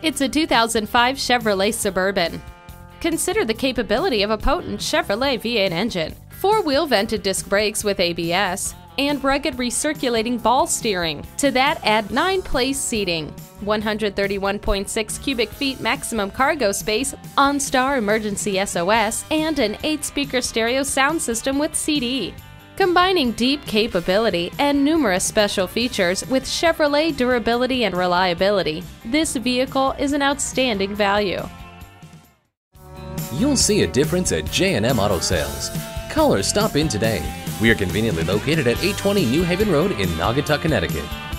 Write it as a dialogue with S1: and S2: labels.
S1: It's a 2005 Chevrolet Suburban. Consider the capability of a potent Chevrolet V8 engine, four-wheel vented disc brakes with ABS, and rugged recirculating ball steering. To that, add 9-place seating, 131.6 cubic feet maximum cargo space, OnStar emergency SOS, and an 8-speaker stereo sound system with CD. Combining deep capability and numerous special features with Chevrolet durability and reliability, this vehicle is an outstanding value.
S2: You'll see a difference at J&M Auto Sales. Call or stop in today. We are conveniently located at 820 New Haven Road in Naugatuck, Connecticut.